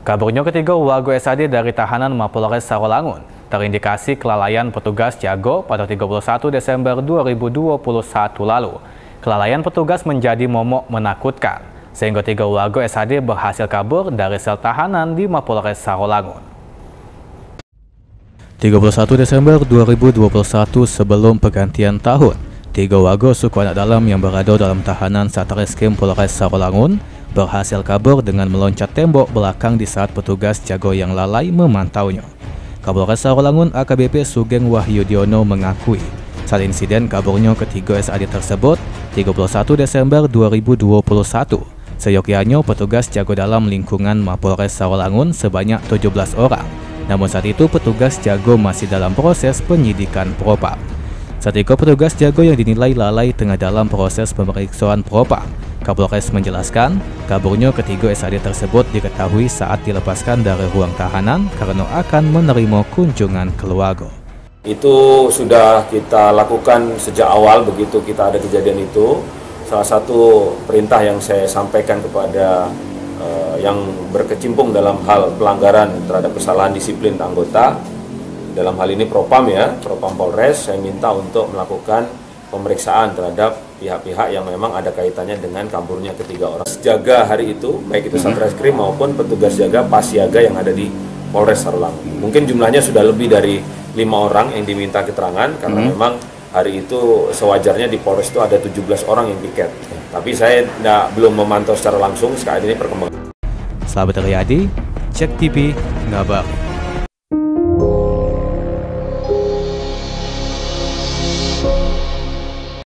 Kaburnya ketiga warga SAD dari tahanan Mapolres Sarolangun terindikasi kelalaian petugas jago pada 31 Desember 2021 lalu. Kelalaian petugas menjadi momok menakutkan, sehingga 3 warga SAD berhasil kabur dari sel tahanan di Mapolres Sarolangun. 31 Desember 2021 sebelum pergantian tahun, 3 warga suku anak dalam yang berada dalam tahanan Satreskrim Polres Sarolangun berhasil kabur dengan meloncat tembok belakang di saat petugas jago yang lalai memantaunya. Kapolres Sarolangun AKBP Sugeng Wahyudiono mengakui saat insiden kaburnya ketiga SAD tersebut 31 Desember 2021, seyogyanya petugas jago dalam lingkungan Mapolres Sarolangun sebanyak 17 orang. Namun saat itu petugas jago masih dalam proses penyidikan propam. Saat itu petugas jago yang dinilai lalai tengah dalam proses pemeriksaan propam. Kapolres menjelaskan, kaburnya ketiga SAD tersebut diketahui saat dilepaskan dari ruang tahanan karena akan menerima kunjungan keluarga. Itu sudah kita lakukan sejak awal begitu kita ada kejadian itu. Salah satu perintah yang saya sampaikan kepada yang berkecimpung dalam hal pelanggaran terhadap kesalahan disiplin anggota, dalam hal ini Propam ya, Propam Polres, saya minta untuk melakukan pemeriksaan terhadap pihak-pihak yang memang ada kaitannya dengan kaburnya ketiga orang. Jaga hari itu, baik itu Satreskrim maupun petugas jaga Pasiaga yang ada di Polres Sarolangun. Mungkin jumlahnya sudah lebih dari 5 orang yang diminta keterangan, karena memang hari itu sewajarnya di Polres itu ada 17 orang yang piket. Tapi saya belum memantau secara langsung saat ini perkembangan. Selamat Riyadi, Cek TV, Ngabar.